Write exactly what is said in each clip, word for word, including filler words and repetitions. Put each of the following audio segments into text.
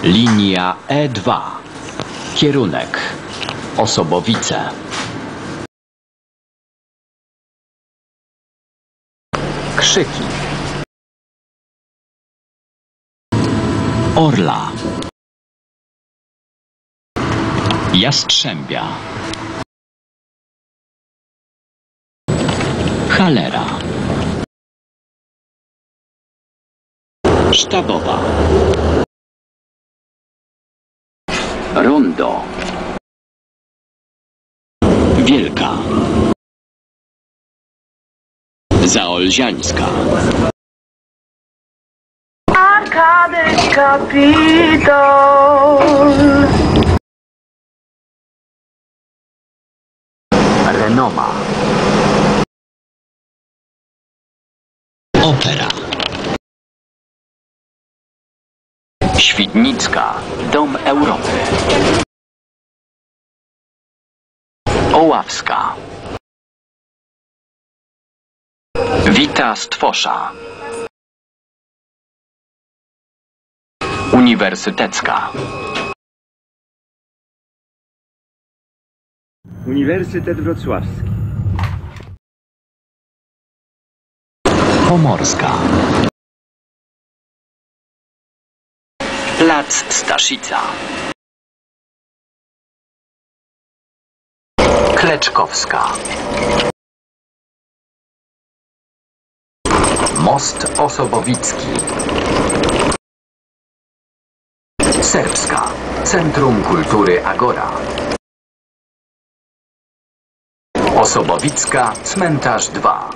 Linia E dwa. Kierunek Osobowice. Krzyki. Orla. Jastrzębia. Chalera. Sztabowa. Rondo. Wielka. Zaolziańska. Arkady Kapitol. Renoma. Opera. Świdnicka. Dom Europy. Oławska. Wita Stwosza. Uniwersytecka. Uniwersytet Wrocławski. Pomorska. Plac Staszica. Kleczkowska. Most Osobowicki. Serbska. Centrum Kultury Agora. Osobowicka. Cmentarz dwa.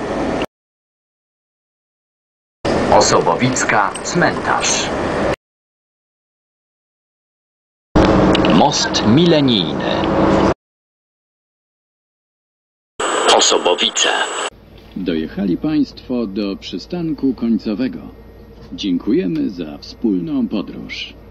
Osobowicka. Cmentarz. Most milenijny. Osobowice. Dojechali Państwo do przystanku końcowego. Dziękujemy za wspólną podróż.